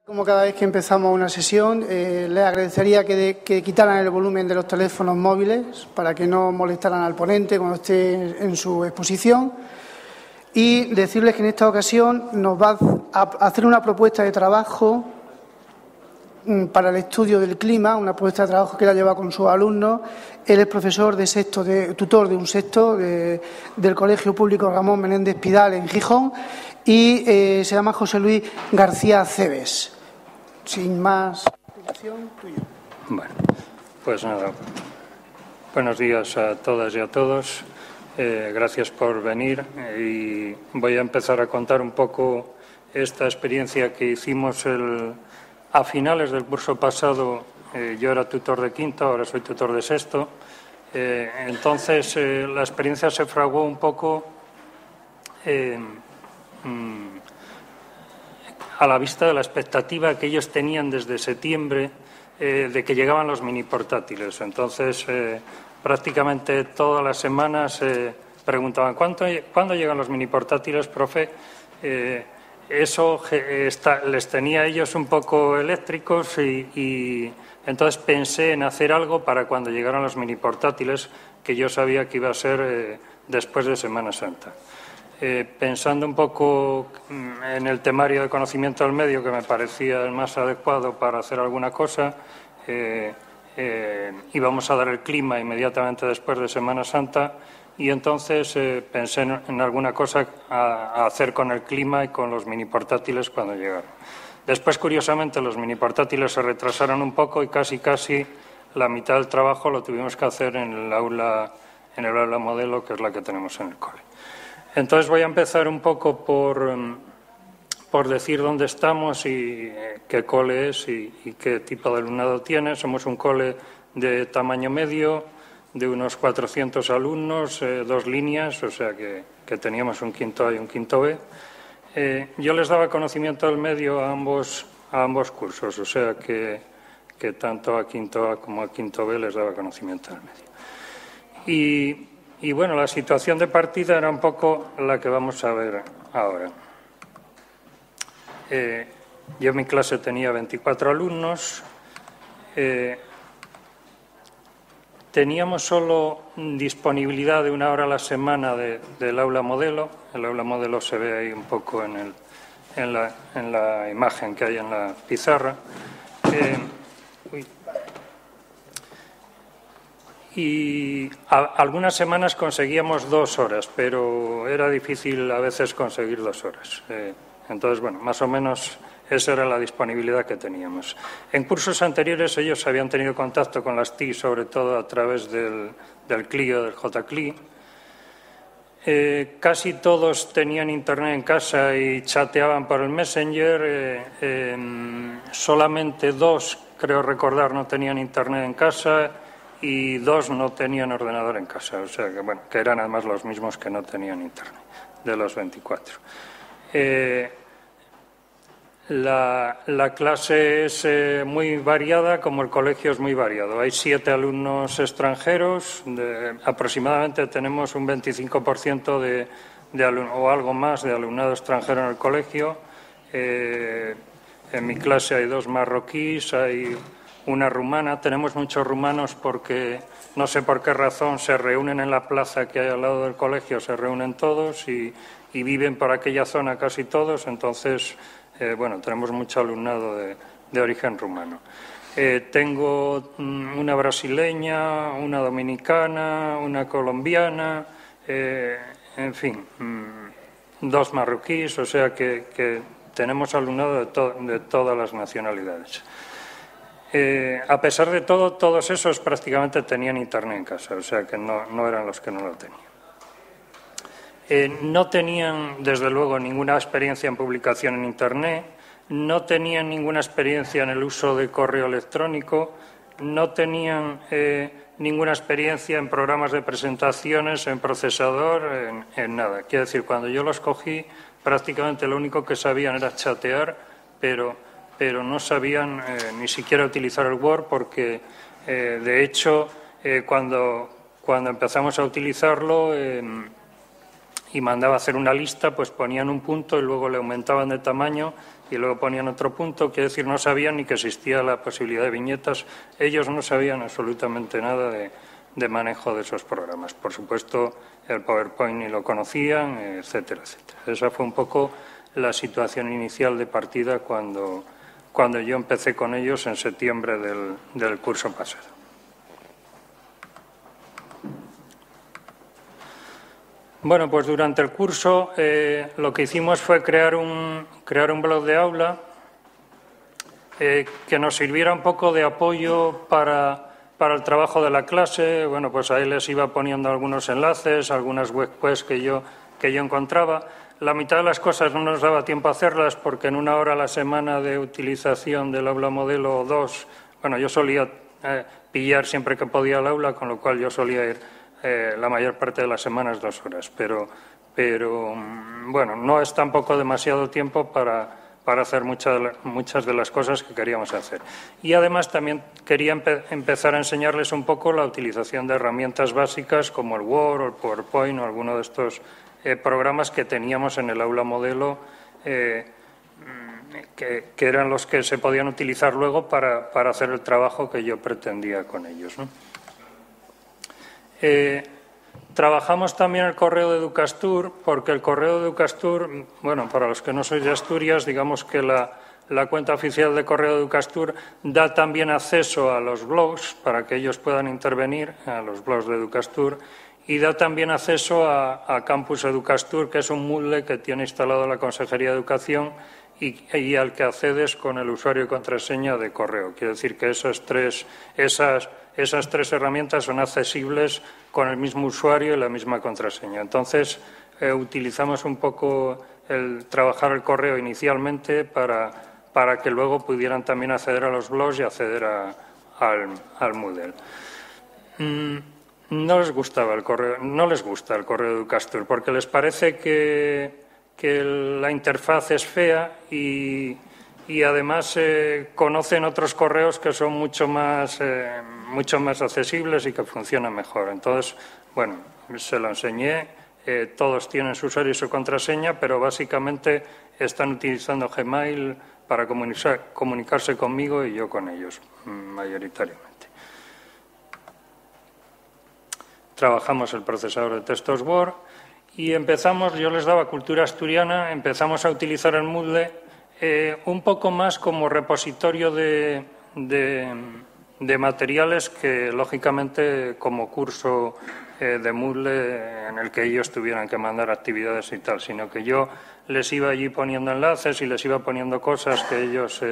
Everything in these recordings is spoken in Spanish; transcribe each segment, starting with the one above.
Como cada vez que empezamos una sesión, les agradecería que quitaran el volumen de los teléfonos móviles para que no molestaran al ponente cuando esté en su exposición, y decirles que en esta ocasión nos va a hacer una propuesta de trabajo para el estudio del clima, una propuesta de trabajo que la lleva con sus alumnos. Él es profesor de sexto, tutor de un sexto del Colegio Público Ramón Menéndez Pidal en Gijón, y se llama José Luis García Cebes. Sin más explicación, tuyo. Bueno, pues nada. Buenos días a todas y a todos. Gracias por venir y voy a empezar a contar un poco esta experiencia que hicimos a finales del curso pasado. Yo era tutor de quinto, ahora soy tutor de sexto. Entonces, la experiencia se fraguó un poco a la vista de la expectativa que ellos tenían desde septiembre de que llegaban los mini portátiles. Entonces, prácticamente todas las semanas preguntaban ¿cuándo llegan los mini portátiles, profe? Eso les tenía a ellos un poco eléctricos y entonces pensé en hacer algo para cuando llegaran los mini portátiles, que yo sabía que iba a ser después de Semana Santa. Pensando un poco en el temario de conocimiento del medio, que me parecía el más adecuado para hacer alguna cosa, íbamos a dar el clima inmediatamente después de Semana Santa, y entonces pensé en alguna cosa a hacer con el clima y con los mini portátiles cuando llegaron. Después, curiosamente, los mini portátiles se retrasaron un poco y casi la mitad del trabajo lo tuvimos que hacer en el aula modelo, que es la que tenemos en el cole. Entonces voy a empezar un poco por decir dónde estamos y qué cole es y qué tipo de alumnado tiene. Somos un cole de tamaño medio, de unos 400 alumnos, 2 líneas, o sea que teníamos un quinto A y un quinto B. Yo les daba conocimiento del medio a ambos cursos, o sea que tanto a quinto A como a quinto B les daba conocimiento del medio. Y bueno, la situación de partida era un poco la que vamos a ver ahora. Yo en mi clase tenía 24 alumnos. Teníamos solo disponibilidad de 1 hora a la semana del aula modelo. El aula modelo se ve ahí un poco en la imagen que hay en la pizarra. Y algunas semanas conseguíamos 2 horas, pero era difícil a veces conseguir 2 horas. Entonces, bueno, más o menos esa era la disponibilidad que teníamos. En cursos anteriores ellos habían tenido contacto con las TIC, sobre todo a través del Clio, del JCLI. Casi todos tenían internet en casa y chateaban por el Messenger. Solamente 2, creo recordar, no tenían internet en casa y 2 no tenían ordenador en casa, o sea que, bueno, que eran además los mismos que no tenían internet, de los 24. La clase es muy variada, como el colegio es muy variado. Hay 7 alumnos extranjeros, aproximadamente tenemos un 25% de o algo más de alumnado extranjero en el colegio. En mi clase hay 2 marroquíes, hay una rumana. Tenemos muchos rumanos porque no sé por qué razón se reúnen en la plaza que hay al lado del colegio, se reúnen todos y viven por aquella zona casi todos. Entonces, bueno, tenemos mucho alumnado de origen rumano. Tengo una brasileña, una dominicana, una colombiana, en fin, 2 marroquíes, o sea que tenemos alumnado de todas las nacionalidades. A pesar de todo, todos esos prácticamente tenían internet en casa, o sea que no eran los que no lo tenían. No tenían, desde luego, ninguna experiencia en publicación en internet, no tenían ninguna experiencia en el uso de correo electrónico, no tenían ninguna experiencia en programas de presentaciones, en procesador, en nada. Quiero decir, cuando yo los cogí, prácticamente lo único que sabían era chatear, pero no sabían ni siquiera utilizar el Word porque, de hecho, cuando empezamos a utilizarlo, y mandaba hacer una lista, pues ponían un punto y luego le aumentaban de tamaño y luego ponían otro punto. Quiere decir, no sabían ni que existía la posibilidad de viñetas. Ellos no sabían absolutamente nada de manejo de esos programas. Por supuesto, el PowerPoint ni lo conocían, etcétera, etcétera. Esa fue un poco la situación inicial de partida cuando yo empecé con ellos en septiembre del curso pasado. Bueno, pues durante el curso lo que hicimos fue crear un blog de aula que nos sirviera un poco de apoyo para el trabajo de la clase. Bueno, pues ahí les iba poniendo algunos enlaces, algunas webquests que yo encontraba. La mitad de las cosas no nos daba tiempo a hacerlas porque en 1 hora a la semana de utilización del aula modelo 2, bueno, yo solía pillar siempre que podía el aula, con lo cual yo solía ir la mayor parte de las semanas 2 horas. Pero bueno, no es tampoco demasiado tiempo para hacer muchas de las cosas que queríamos hacer. Y además también quería empezar a enseñarles un poco la utilización de herramientas básicas como el Word o el PowerPoint o alguno de estos programas que teníamos en el aula modelo, que eran los que se podían utilizar luego para hacer el trabajo que yo pretendía con ellos, ¿no? Trabajamos también el correo de Educastur, porque el correo de Educastur, bueno, para los que no sois de Asturias, digamos que la cuenta oficial de correo de Educastur da también acceso a los blogs para que ellos puedan intervenir, a los blogs de Educastur, y da también acceso a Campus Educastur, que es un Moodle que tiene instalado la Consejería de Educación y al que accedes con el usuario y contraseña de correo. Quiere decir que esas tres herramientas son accesibles con el mismo usuario y la misma contraseña. Entonces, utilizamos un poco trabajar el correo inicialmente para que luego pudieran también acceder a los blogs y acceder al Moodle. No les gustaba el correo, no les gusta el correo de Educastur porque les parece que la interfaz es fea y además conocen otros correos que son mucho más accesibles y que funcionan mejor. Entonces, bueno, se lo enseñé, todos tienen su usuario y su contraseña, pero básicamente están utilizando Gmail para comunicarse conmigo y yo con ellos, mayoritariamente. Trabajamos el procesador de textos Word y empezamos, yo les daba cultura asturiana, empezamos a utilizar el Moodle un poco más como repositorio de materiales que, lógicamente, como curso de Moodle en el que ellos tuvieran que mandar actividades y tal, sino que yo les iba allí poniendo enlaces y les iba poniendo cosas que ellos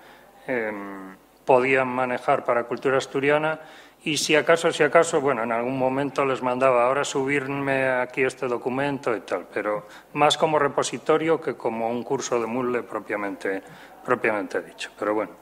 podían manejar para cultura asturiana. Y si acaso, bueno, en algún momento les mandaba ahora subirme aquí este documento y tal, pero más como repositorio que como un curso de Moodle propiamente dicho. Pero bueno.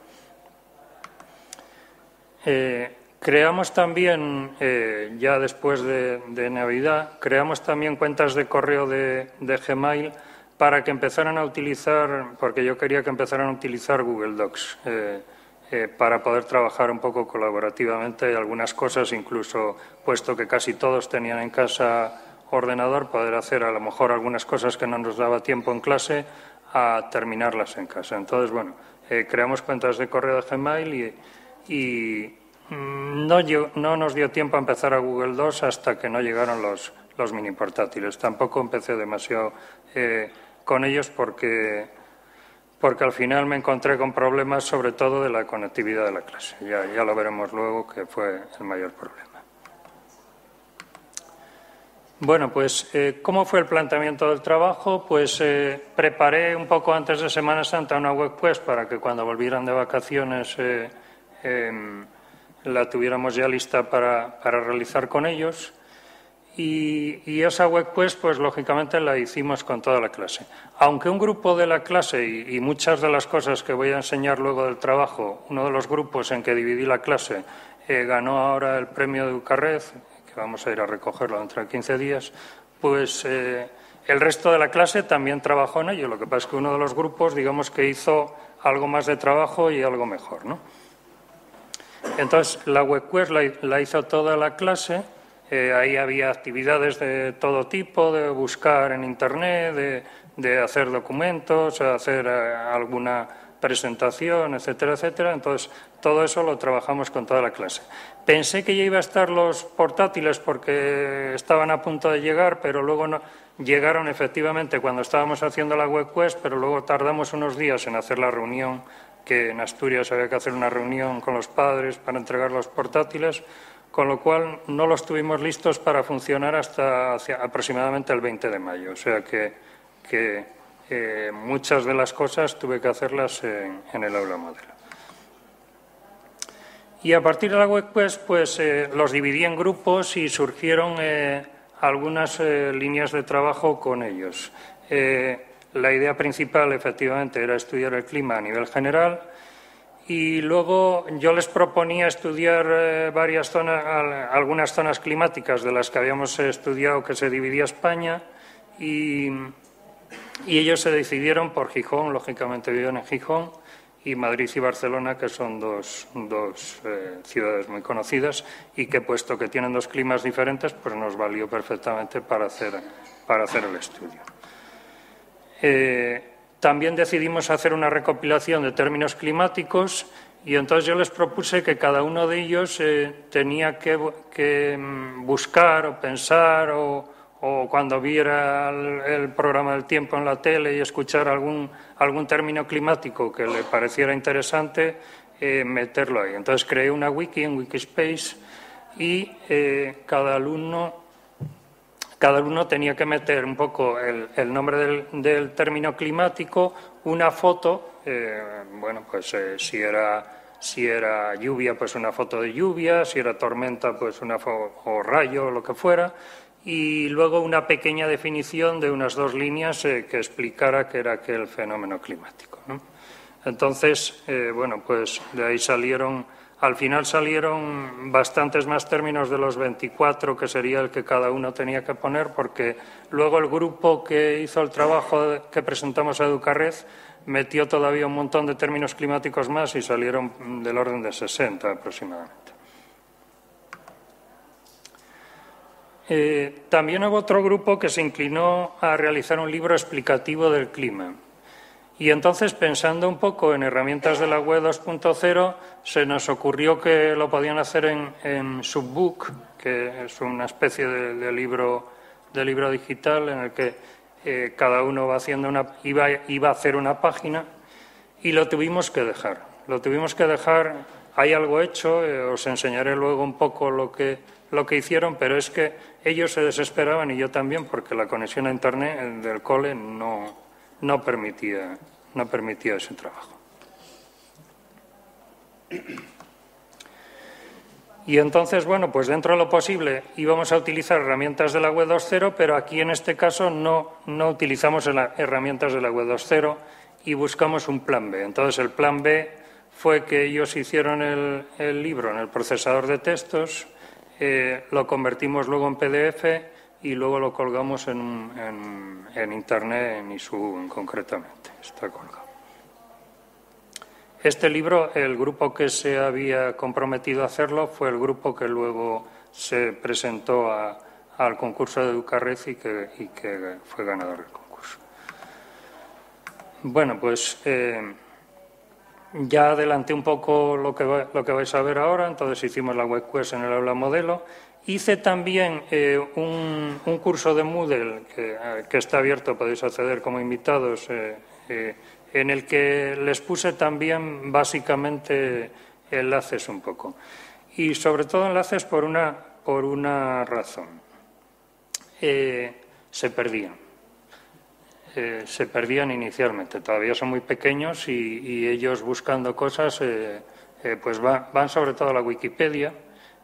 Creamos también, ya después de Navidad, creamos también cuentas de correo de Gmail para que empezaran a utilizar, porque yo quería que empezaran a utilizar Google Docs. Para poder trabajar un poco colaborativamente algunas cosas, incluso puesto que casi todos tenían en casa ordenador, poder hacer a lo mejor algunas cosas que no nos daba tiempo en clase a terminarlas en casa. Entonces, bueno, creamos cuentas de correo de Gmail y no nos dio tiempo a empezar a Google Docs hasta que no llegaron los mini portátiles. Tampoco empecé demasiado con ellos porque al final me encontré con problemas, sobre todo de la conectividad de la clase. Ya lo veremos luego, que fue el mayor problema. Bueno, pues, ¿cómo fue el planteamiento del trabajo? Pues preparé un poco antes de Semana Santa una webquest para que cuando volvieran de vacaciones la tuviéramos ya lista para realizar con ellos. Y esa webquest, pues lógicamente la hicimos con toda la clase. Aunque un grupo de la clase, y muchas de las cosas que voy a enseñar luego del trabajo, uno de los grupos en que dividí la clase ganó ahora el premio de Educarred, que vamos a ir a recogerlo dentro de 15 días, pues el resto de la clase también trabajó en ello. Lo que pasa es que uno de los grupos, digamos que hizo algo más de trabajo y algo mejor, ¿no? Entonces, la webquest la hizo toda la clase. Ahí había actividades de todo tipo, de buscar en Internet, de hacer documentos, hacer alguna presentación, etcétera, etcétera. Entonces, todo eso lo trabajamos con toda la clase. Pensé que ya iba a estar los portátiles porque estaban a punto de llegar, pero luego no. Llegaron efectivamente cuando estábamos haciendo la WebQuest, pero luego tardamos unos días en hacer la reunión, que en Asturias había que hacer una reunión con los padres para entregar los portátiles, con lo cual no los tuvimos listos para funcionar hasta aproximadamente el 20 de mayo. O sea que muchas de las cosas tuve que hacerlas en el aula modelo. Y a partir de la WebQuest, pues los dividí en grupos y surgieron algunas líneas de trabajo con ellos. La idea principal, efectivamente, era estudiar el clima a nivel general y luego yo les proponía estudiar algunas zonas climáticas de las que habíamos estudiado que se dividía España y ellos se decidieron por Gijón, lógicamente viven en Gijón, y Madrid y Barcelona, que son dos ciudades muy conocidas y que, puesto que tienen dos climas diferentes, pues nos valió perfectamente para hacer el estudio. También decidimos hacer una recopilación de términos climáticos y entonces yo les propuse que cada uno de ellos tenía que buscar o pensar o cuando viera el programa del tiempo en la tele y escuchar algún término climático que le pareciera interesante, meterlo ahí. Entonces creé una wiki en Wikispace y cada alumno tenía que meter un poco el nombre del término climático, una foto, pues si era lluvia, pues una foto de lluvia, si era tormenta, pues o rayo o lo que fuera, y luego una pequeña definición de unas 2 líneas que explicara qué era aquel fenómeno climático, ¿no? Entonces, pues de ahí al final salieron bastantes más términos de los 24, que sería el que cada uno tenía que poner, porque luego el grupo que hizo el trabajo que presentamos a Educarred metió todavía un montón de términos climáticos más y salieron del orden de 60 aproximadamente. También hubo otro grupo que se inclinó a realizar un libro explicativo del clima. Y entonces, pensando un poco en herramientas de la web 2.0, se nos ocurrió que lo podían hacer en Subbook, que es una especie de libro digital en el que cada uno iba a hacer una página, y lo tuvimos que dejar. Hay algo hecho, os enseñaré luego un poco lo que hicieron, pero es que ellos se desesperaban y yo también, porque la conexión a Internet del cole no permitía ese trabajo. Y entonces, pues dentro de lo posible íbamos a utilizar herramientas de la web 2.0, pero aquí en este caso no utilizamos herramientas de la web 2.0 y buscamos un plan B. Entonces el plan B fue que ellos hicieron el libro en el procesador de textos, lo convertimos luego en PDF y luego lo colgamos en Internet, en ISU concretamente, está colgado. Este libro, el grupo que se había comprometido a hacerlo fue el grupo que luego se presentó al concurso de Educarred y que fue ganador del concurso. Ya adelanté un poco lo que vais a ver ahora. Entonces hicimos la WebQuest en el aula modelo. Hice también un curso de Moodle que está abierto, podéis acceder como invitados, en el que les puse también básicamente enlaces un poco. Y sobre todo enlaces por una razón. Se perdían inicialmente. Todavía son muy pequeños y ellos buscando cosas pues van sobre todo a la Wikipedia,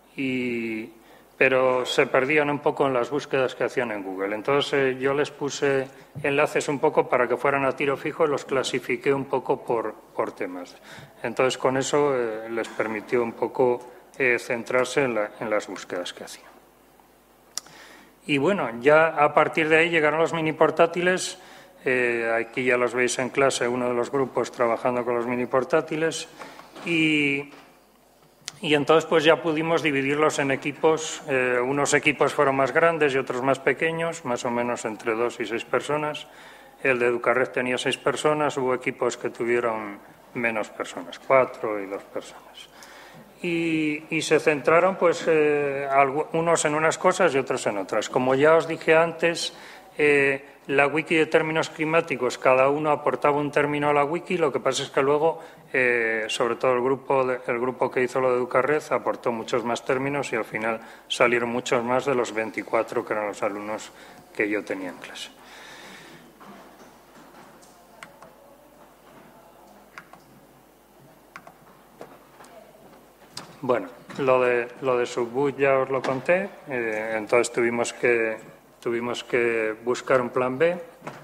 pero se perdían un poco en las búsquedas que hacían en Google. Entonces yo les puse enlaces un poco para que fueran a tiro fijo y los clasifiqué un poco por temas. Entonces con eso les permitió un poco centrarse en las búsquedas que hacían. Y ya a partir de ahí llegaron los mini portátiles. Aquí ya los veis en clase, uno de los grupos trabajando con los mini portátiles. Y Y entonces pues ya pudimos dividirlos en equipos. Unos equipos fueron más grandes y otros más pequeños, más o menos entre 2 y 6 personas. El de Educarred tenía 6 personas, hubo equipos que tuvieron menos personas, 4 y 2 personas. Y se centraron pues unos en unas cosas y otros en otras. Como ya os dije antes, la wiki de términos climáticos, cada uno aportaba un término a la wiki, lo que pasa es que luego, sobre todo el grupo que hizo lo de Educarred, aportó muchos más términos y al final salieron muchos más de los 24 que eran los alumnos que yo tenía en clase. Bueno, lo de Subboot ya os lo conté, entonces tuvimos que buscar un plan B.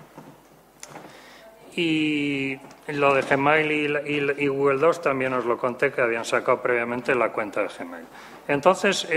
Y lo de Gmail y Google Docs también os lo conté, que habían sacado previamente la cuenta de Gmail. Entonces,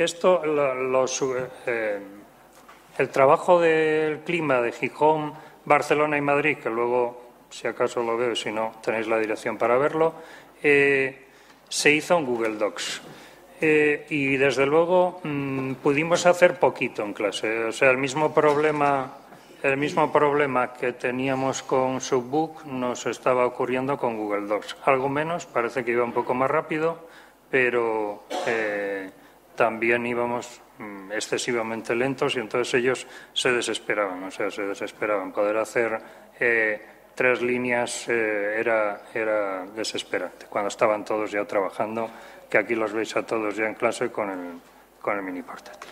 el trabajo del clima de Gijón, Barcelona y Madrid, que luego, si acaso lo veo, si no, tenéis la dirección para verlo, se hizo en Google Docs. Y, desde luego, pudimos hacer poquito en clase. O sea, el mismo problema que teníamos con Subbook nos estaba ocurriendo con Google Docs. Algo menos, parece que iba un poco más rápido, pero también íbamos excesivamente lentos y entonces ellos se desesperaban. O sea, se desesperaban. Poder hacer 3 líneas era desesperante cuando estaban todos ya trabajando, que aquí los veis a todos ya en clase con el mini portátil.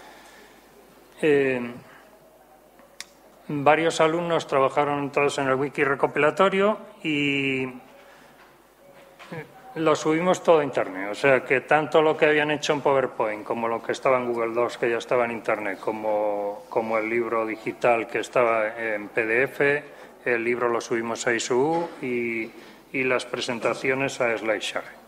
Varios alumnos trabajaron todos en el wiki recopilatorio y lo subimos todo a Internet. O sea, que tanto lo que habían hecho en PowerPoint como lo que estaba en Google Docs, que ya estaba en Internet, como el libro digital que estaba en PDF, el libro lo subimos a ISU y las presentaciones a SlideShare.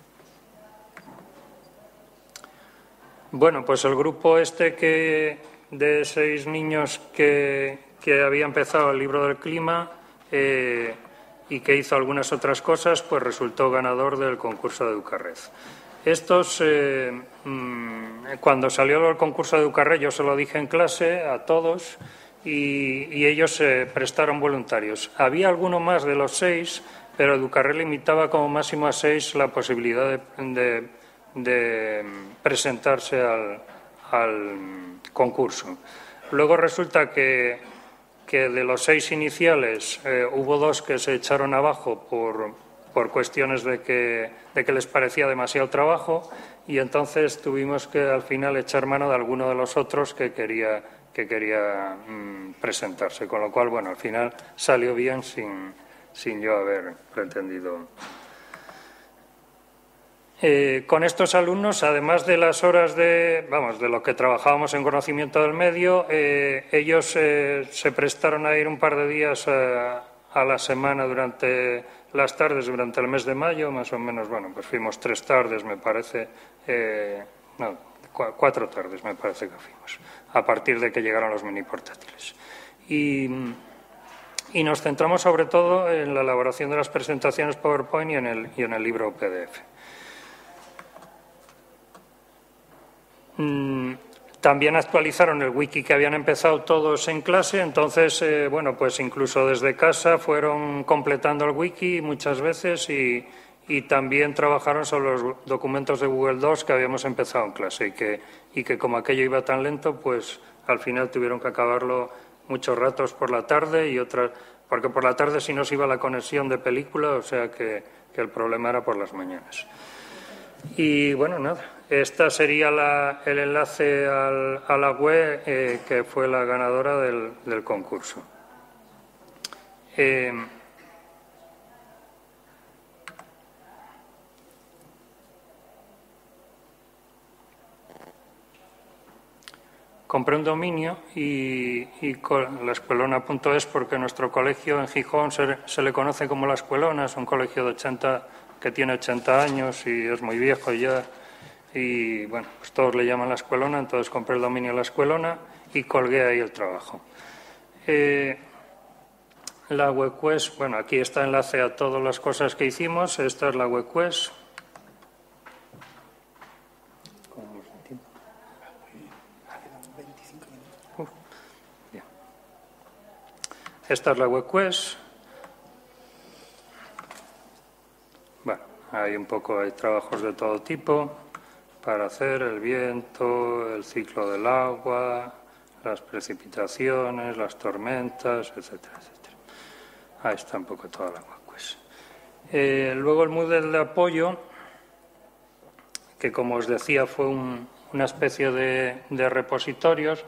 Bueno, pues el grupo de 6 niños que había empezado el libro del clima y que hizo algunas otras cosas, pues resultó ganador del concurso de Educarred. Estos, cuando salió el concurso de Educarred, yo se lo dije en clase a todos y ellos se prestaron voluntarios. Había alguno más de los 6, pero Educarred limitaba como máximo a 6 la posibilidad de presentarse al concurso. Luego resulta que de los 6 iniciales hubo 2 que se echaron abajo por cuestiones de que les parecía demasiado trabajo y entonces tuvimos que al final echar mano de alguno de los otros que quería presentarse, con lo cual, bueno, al final salió bien sin yo haber pretendido. Con estos alumnos, además de las horas de lo que trabajábamos en conocimiento del medio, ellos se prestaron a ir un par de días a la semana durante las tardes, durante el mes de mayo, más o menos, bueno, pues fuimos 3 tardes, me parece, 4 tardes me parece que fuimos, a partir de que llegaron los mini portátiles. Y nos centramos sobre todo en la elaboración de las presentaciones PowerPoint y en el libro PDF. También actualizaron el wiki que habían empezado todos en clase, entonces, bueno, pues incluso desde casa fueron completando el wiki muchas veces y también trabajaron sobre los documentos de Google Docs que habíamos empezado en clase y que como aquello iba tan lento, pues al final tuvieron que acabarlo muchos ratos por la tarde y otras, porque por la tarde si no se iba la conexión de película, o sea que el problema era por las mañanas. Y bueno, nada, esta sería el enlace a la web que fue la ganadora del concurso. Compré un dominio y con la escuelona.es, porque nuestro colegio en Gijón se le conoce como La Escuelona, es un colegio que tiene 80 años y es muy viejo ya, y bueno, pues todos le llaman La Escuelona, entonces compré el dominio La Escuelona y colgué ahí el trabajo. La webquest, bueno, aquí está enlace a todas las cosas que hicimos, esta es la webquest. Esta es la WebQuest. Bueno, hay trabajos de todo tipo para hacer el viento, el ciclo del agua, las precipitaciones, las tormentas, etcétera, etcétera. Ahí está un poco toda la WebQuest. Luego el Moodle de apoyo, que como os decía fue una especie de repositorios.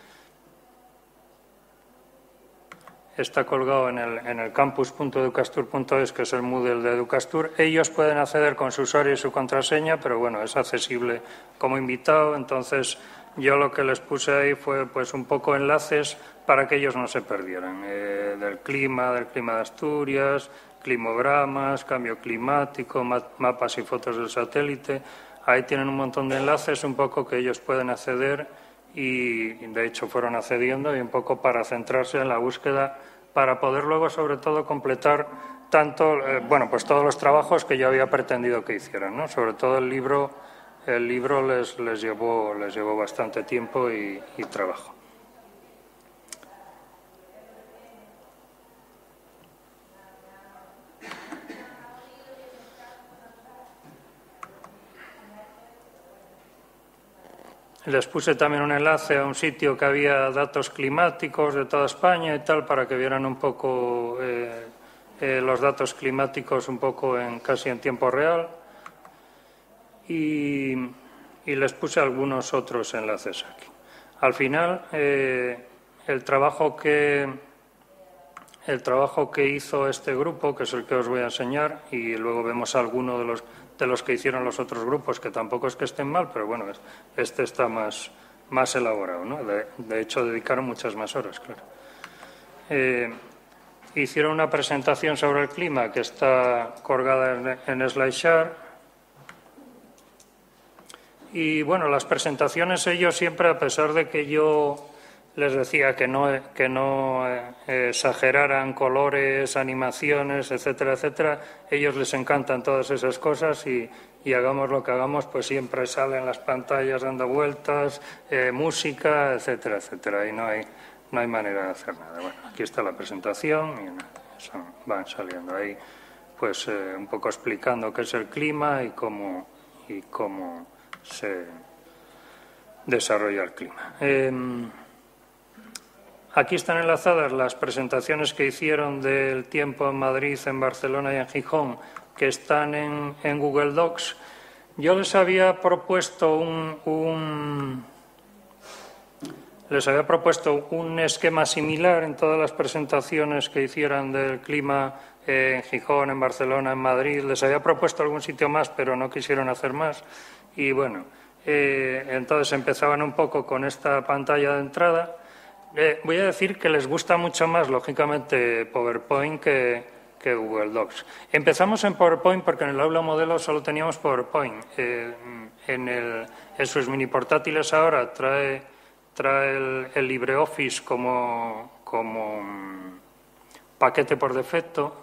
Está colgado en el campus.educastur.es, que es el Moodle de Educastur. Ellos pueden acceder con su usuario y su contraseña, pero bueno, es accesible como invitado. Entonces, yo lo que les puse ahí fue pues un poco enlaces para que ellos no se perdieran. Del clima de Asturias, climogramas, cambio climático, mapas y fotos del satélite. Ahí tienen un montón de enlaces, un poco que ellos pueden acceder y de hecho fueron accediendo y un poco para centrarse en la búsqueda para poder luego sobre todo completar tanto, pues todos los trabajos que yo había pretendido que hicieran, ¿no? Sobre todo el libro les llevó bastante tiempo y trabajo. Les puse también un enlace a un sitio que había datos climáticos de toda España y tal, para que vieran un poco los datos climáticos un poco casi en tiempo real. Y les puse algunos otros enlaces aquí. Al final, el trabajo que hizo este grupo, que es el que os voy a enseñar, y luego vemos alguno de los que hicieron los otros grupos, que tampoco es que estén mal, pero bueno, este está más elaborado, ¿no? De hecho, dedicaron muchas más horas, claro. Hicieron una presentación sobre el clima que está colgada en SlideShare. Y bueno, las presentaciones ellos siempre, a pesar de que yo les decía que no exageraran colores, animaciones, etcétera, etcétera, ellos les encantan todas esas cosas y hagamos lo que hagamos, pues siempre salen las pantallas dando vueltas, música, etcétera, etcétera, y no hay manera de hacer nada. Bueno, aquí está la presentación y van saliendo ahí, pues un poco explicando qué es el clima y cómo se desarrolla el clima. Aquí están enlazadas las presentaciones que hicieron del tiempo en Madrid, en Barcelona y en Gijón, que están en Google Docs. Yo les había propuesto un esquema similar en todas las presentaciones que hicieran del clima en Gijón, en Barcelona, en Madrid. Les había propuesto algún sitio más, pero no quisieron hacer más. Y bueno, entonces empezaban un poco con esta pantalla de entrada. Voy a decir que les gusta mucho más, lógicamente, PowerPoint que Google Docs. Empezamos en PowerPoint porque en el aula modelo solo teníamos PowerPoint. En sus mini portátiles ahora trae el LibreOffice como paquete por defecto.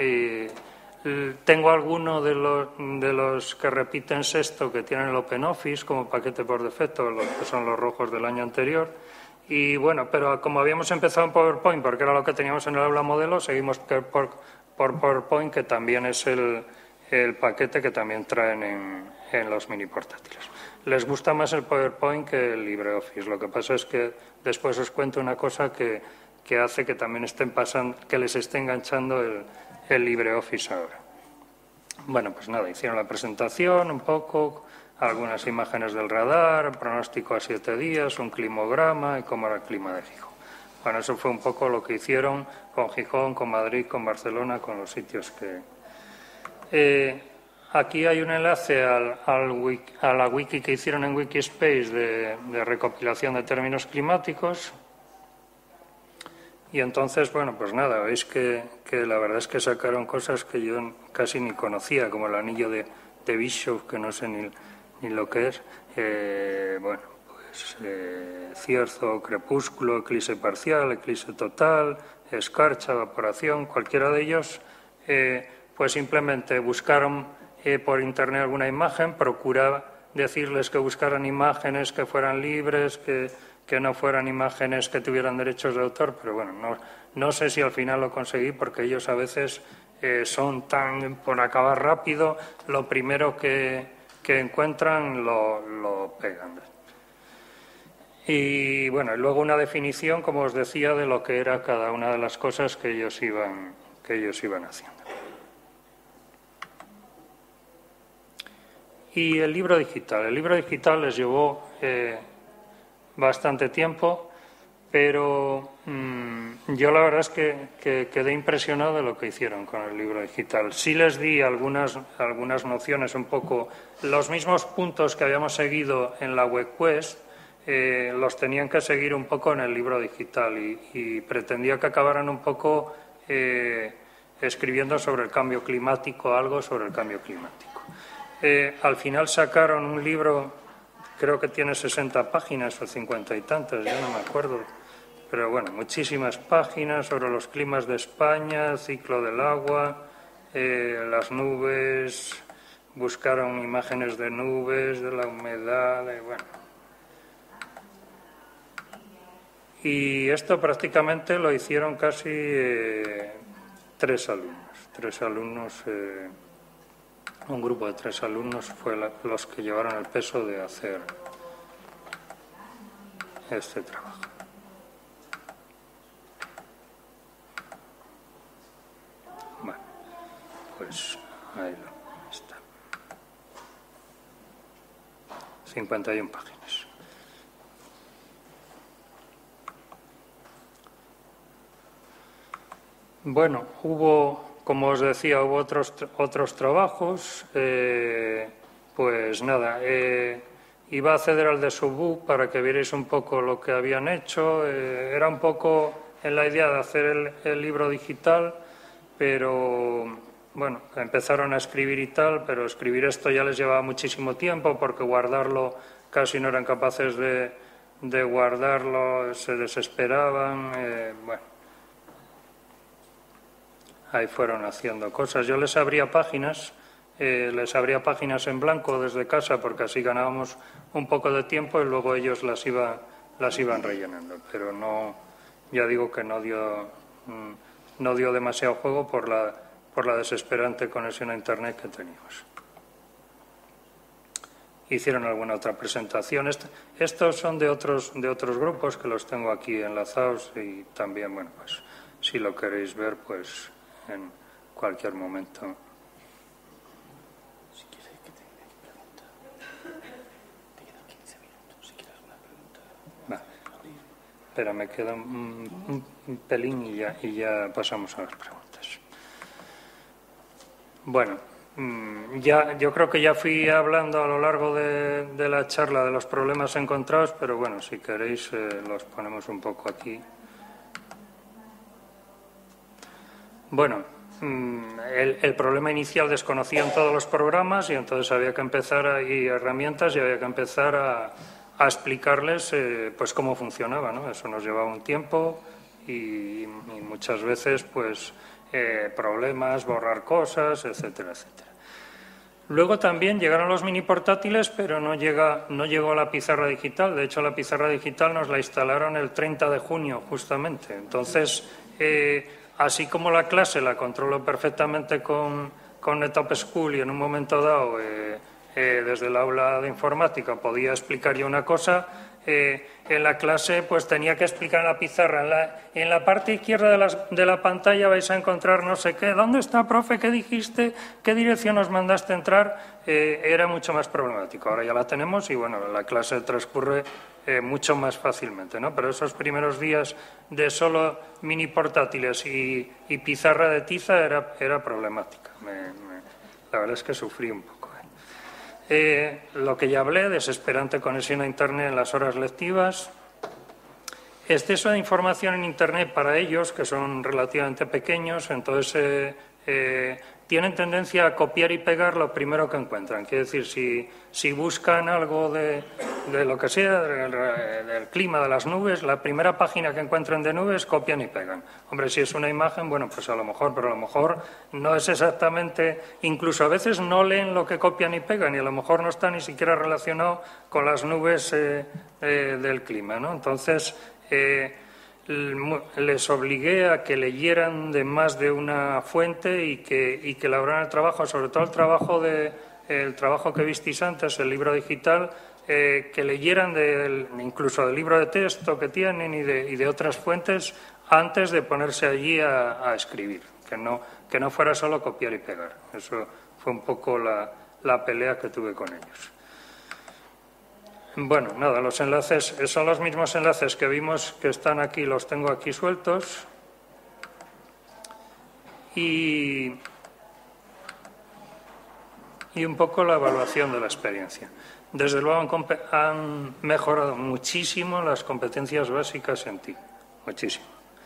Tengo alguno de los que repiten sexto que tienen el OpenOffice como paquete por defecto, los que son los rojos del año anterior. Y bueno, pero como habíamos empezado en PowerPoint, porque era lo que teníamos en el aula modelo, seguimos por PowerPoint, que también es el paquete que también traen en los mini portátiles. Les gusta más el PowerPoint que el LibreOffice. Lo que pasa es que después os cuento una cosa que hace que también que les esté enganchando el LibreOffice ahora. Bueno, pues nada, hicieron la presentación un poco, algunas imágenes del radar, pronóstico a 7 días, un climograma y cómo era el clima de Gijón. Bueno, eso fue un poco lo que hicieron con Gijón, con Madrid, con Barcelona, con los sitios que... aquí hay un enlace a la wiki que hicieron en Wikispace de recopilación de términos climáticos. Y entonces, bueno, pues nada, veis que la verdad es que sacaron cosas que yo casi ni conocía, como el anillo de Bishop, que no sé ni lo que es. Bueno, pues cierzo, crepúsculo, eclipse parcial, eclipse total, escarcha, evaporación, cualquiera de ellos, pues simplemente buscaron por internet alguna imagen, procuraba decirles que buscaran imágenes que fueran libres, que no fueran imágenes que tuvieran derechos de autor, pero bueno, No sé si al final lo conseguí, porque ellos a veces son tan, por acabar rápido, lo primero que encuentran lo pegan. Y bueno, y luego una definición, como os decía, de lo que era cada una de las cosas que ellos iban haciendo. Y el libro digital les llevó bastante tiempo, pero yo la verdad es que quedé impresionado de lo que hicieron con el libro digital. Sí les di algunas nociones, un poco los mismos puntos que habíamos seguido en la WebQuest, los tenían que seguir un poco en el libro digital y pretendía que acabaran un poco escribiendo sobre el cambio climático, algo sobre el cambio climático. Al final sacaron un libro, creo que tiene 60 páginas o 50 y tantas, yo no me acuerdo, pero bueno, muchísimas páginas sobre los climas de España, ciclo del agua, las nubes, buscaron imágenes de nubes, de la humedad, bueno. Y esto prácticamente lo hicieron casi 3 alumnos. Un grupo de 3 alumnos fue los que llevaron el peso de hacer este trabajo. Bueno, pues ahí está. 51 páginas. Bueno, como os decía, hubo otros trabajos. Pues nada, iba a acceder al de Subbook para que vierais un poco lo que habían hecho. Era un poco en la idea de hacer el libro digital, pero bueno, empezaron a escribir y tal, pero escribir esto ya les llevaba muchísimo tiempo porque guardarlo casi no eran capaces de guardarlo, se desesperaban, bueno. Ahí fueron haciendo cosas. Yo les abría páginas en blanco desde casa porque así ganábamos un poco de tiempo y luego ellos las iban rellenando. Pero no, ya digo que no dio demasiado juego por la desesperante conexión a Internet que teníamos. Hicieron alguna otra presentación. Estos son de otros grupos que los tengo aquí enlazados y también, bueno, pues si lo queréis ver, pues en cualquier momento. Si quieres que te pregunta, te quedan 15 minutos. Si quieres alguna pregunta. Vale. Espera, me queda un pelín y ya pasamos a las preguntas. Bueno, yo creo que ya fui hablando a lo largo de la charla de los problemas encontrados, pero bueno, si queréis los ponemos un poco aquí. Bueno, el problema inicial, desconocían todos los programas y entonces había que empezar, y herramientas, y había que empezar a explicarles pues cómo funcionaba, ¿no? Eso nos llevaba un tiempo y muchas veces pues problemas, borrar cosas, etcétera, etcétera. Luego también llegaron los mini portátiles, pero no llegó la pizarra digital. De hecho, la pizarra digital nos la instalaron el 30 de junio, justamente. Entonces, así como la clase la controlo perfectamente con NetApp School y en un momento dado, desde el aula de informática, podía explicar yo una cosa, en la clase pues tenía que explicar en la pizarra. En la parte izquierda de la pantalla vais a encontrar no sé qué. ¿Dónde está, profe? ¿Qué dijiste? ¿Qué dirección nos mandaste entrar? Era mucho más problemático. Ahora ya la tenemos y bueno, la clase transcurre mucho más fácilmente, ¿no? Pero esos primeros días de solo mini portátiles y pizarra de tiza era problemática. La verdad es que sufrí un poco. Lo que ya hablé, desesperante conexión a Internet en las horas lectivas, exceso de información en Internet para ellos, que son relativamente pequeños, entonces tienen tendencia a copiar y pegar lo primero que encuentran. Quiere decir, si buscan algo de lo que sea, del clima, de las nubes, la primera página que encuentren de nubes, copian y pegan. Hombre, si es una imagen, bueno, pues a lo mejor, pero a lo mejor no es exactamente, incluso a veces no leen lo que copian y pegan y a lo mejor no está ni siquiera relacionado con las nubes del clima, ¿no? Entonces, les obligué a que leyeran de más de una fuente y que elaboraran el trabajo, sobre todo el trabajo que visteis antes, el libro digital, que leyeran incluso del libro de texto que tienen y de otras fuentes antes de ponerse allí a escribir, que no fuera solo copiar y pegar. Eso fue un poco la pelea que tuve con ellos. Bueno, nada, los enlaces son los mismos enlaces que vimos que están aquí, los tengo aquí sueltos. Y un poco la evaluación de la experiencia. Desde luego han mejorado muchísimo las competencias básicas en TIC, muchísimo.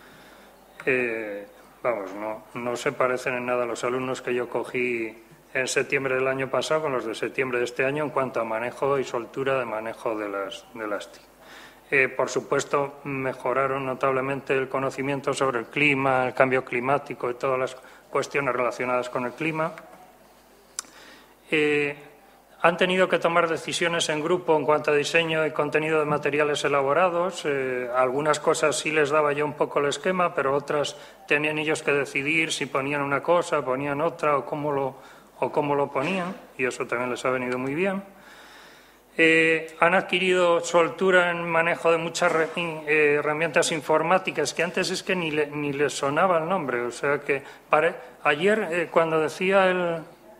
No se parecen en nada a los alumnos que yo cogí en septiembre del año pasado con los de septiembre de este año en cuanto a manejo y soltura de manejo de las TIC. Por supuesto, mejoraron notablemente el conocimiento sobre el clima, el cambio climático y todas las cuestiones relacionadas con el clima. Han tenido que tomar decisiones en grupo en cuanto a diseño y contenido de materiales elaborados. Algunas cosas sí les daba yo un poco el esquema, pero otras tenían ellos que decidir si ponían una cosa, ponían otra o cómo lo ponían, y eso también les ha venido muy bien. Han adquirido soltura en manejo de muchas herramientas informáticas que antes es que ni les sonaba el nombre. O sea que ayer cuando decía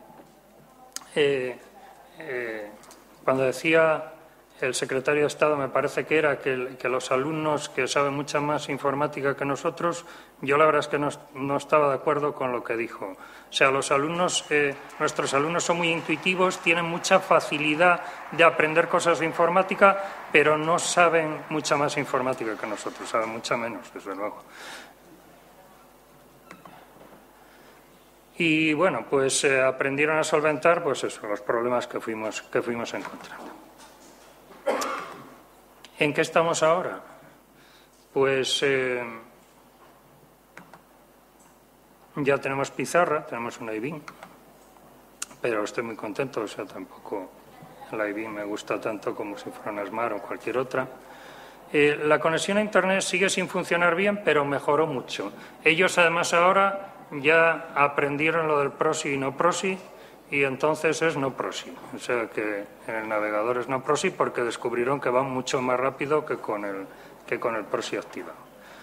el secretario de Estado, me parece que era que los alumnos que saben mucha más informática que nosotros, yo la verdad es que no estaba de acuerdo con lo que dijo. O sea, nuestros alumnos son muy intuitivos, tienen mucha facilidad de aprender cosas de informática, pero no saben mucha más informática que nosotros, saben mucha menos, desde luego. Y bueno, pues aprendieron a solventar pues eso, los problemas que fuimos encontrando. ¿En qué estamos ahora? Pues ya tenemos pizarra, tenemos una iBeam, pero estoy muy contento, o sea, tampoco la iBeam me gusta tanto como si fuera una Smart o cualquier otra. La conexión a Internet sigue sin funcionar bien, pero mejoró mucho. Ellos, además, ahora ya aprendieron lo del proxy y no proxy, y entonces es no proxy. O sea que en el navegador es no proxy porque descubrieron que va mucho más rápido que con el proxy activado.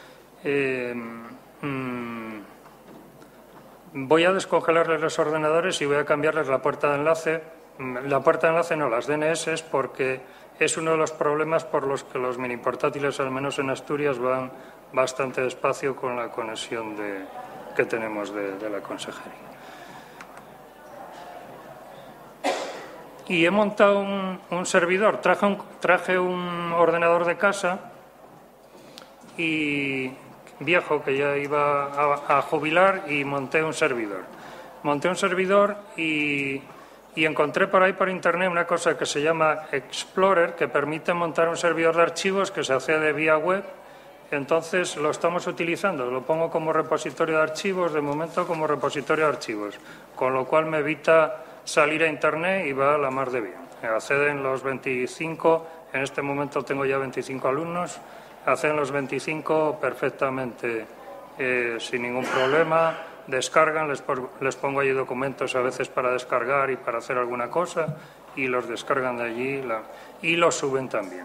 Voy a descongelarles los ordenadores y voy a cambiarles la puerta de enlace. La puerta de enlace no, las DNS, porque es uno de los problemas por los que los mini portátiles, al menos en Asturias, van bastante despacio con la conexión que tenemos de la consejería. Y he montado un servidor. Traje un ordenador de casa y viejo que ya iba a jubilar y monté un servidor. Y encontré por ahí por internet una cosa que se llama Explorer, que permite montar un servidor de archivos que se accede vía web. Entonces lo estamos utilizando, lo pongo como repositorio de archivos, de momento como repositorio de archivos, con lo cual me evita salir a internet y va a la mar de bien. Acceden los 25, en este momento tengo ya 25 alumnos, acceden los 25 perfectamente sin ningún problema, descargan, les pongo allí documentos a veces para descargar y para hacer alguna cosa y los descargan de allí y los suben también.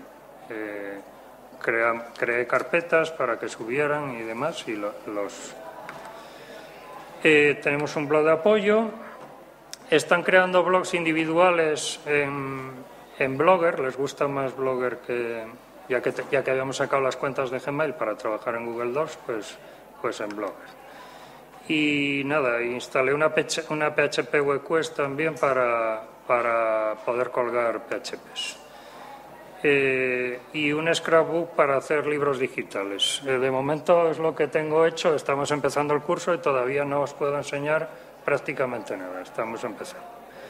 Creé carpetas para que subieran y demás y tenemos un blog de apoyo. Están creando blogs individuales en Blogger, les gusta más Blogger ya que habíamos sacado las cuentas de Gmail para trabajar en Google Docs, pues en Blogger. Y nada, instalé una PHP Web Quest también para poder colgar PHPs. Y un scrapbook para hacer libros digitales. De momento es lo que tengo hecho, estamos empezando el curso y todavía no os puedo enseñar prácticamente nada, estamos empezando.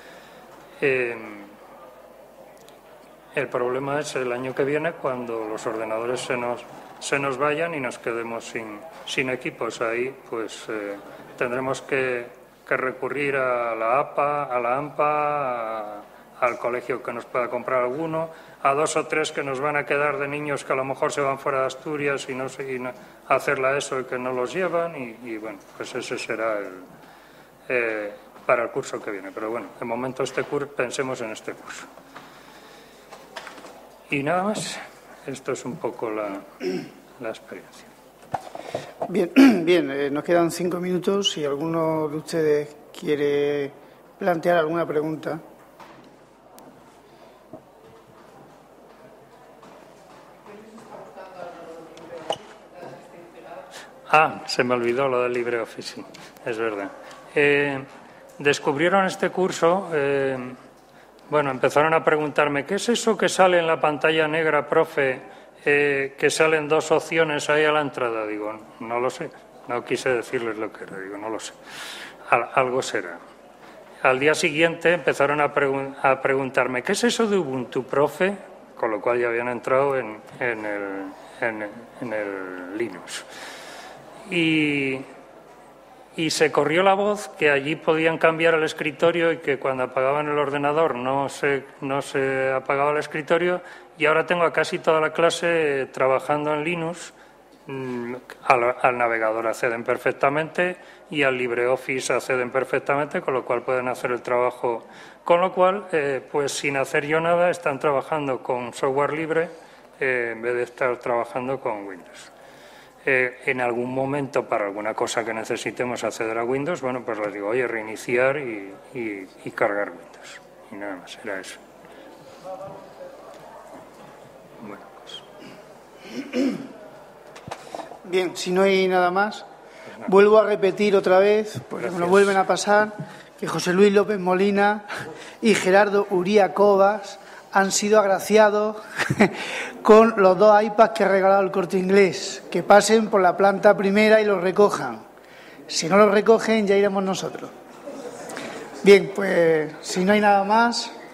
El problema es el año que viene cuando los ordenadores se nos vayan y nos quedemos sin equipos. Ahí pues tendremos que recurrir a la APA, a la AMPA, al colegio que nos pueda comprar alguno, a 2 o 3 que nos van a quedar de niños que a lo mejor se van fuera de Asturias y no sé, hacerla eso y que no los llevan y bueno, pues ese será para el curso que viene. Pero bueno, de momento pensemos en este curso. Y nada más, esto es un poco la experiencia. Bien, nos quedan 5 minutos. Si alguno de ustedes quiere plantear alguna pregunta. Se me olvidó lo del LibreOffice, sí, es verdad. Descubrieron este curso, bueno, empezaron a preguntarme, ¿qué es eso que sale en la pantalla negra, profe, que salen 2 opciones ahí a la entrada? Digo, no lo sé, no quise decirles lo que era, digo, no lo sé, algo será. Al día siguiente empezaron a preguntarme, ¿qué es eso de Ubuntu, profe? Con lo cual ya habían entrado en el Linux. Y se corrió la voz que allí podían cambiar el escritorio y que cuando apagaban el ordenador no se apagaba el escritorio, y ahora tengo a casi toda la clase trabajando en Linux. Al navegador acceden perfectamente y al LibreOffice acceden perfectamente, con lo cual pueden hacer el trabajo. Con lo cual, pues sin hacer yo nada, están trabajando con software libre en vez de estar trabajando con Windows. En algún momento, para alguna cosa que necesitemos acceder a Windows, bueno, pues les digo, oye, reiniciar y cargar Windows. Y nada más, era eso. Bueno, pues. Bien, si no hay nada más, vuelvo a repetir otra vez, porque me lo vuelven a pasar, que José Luis López Molina y Gerardo Uría Cobas han sido agraciados con los 2 iPads que ha regalado el Corte Inglés. Que pasen por la planta primera y los recojan. Si no los recogen, ya iremos nosotros. Bien, pues si no hay nada más.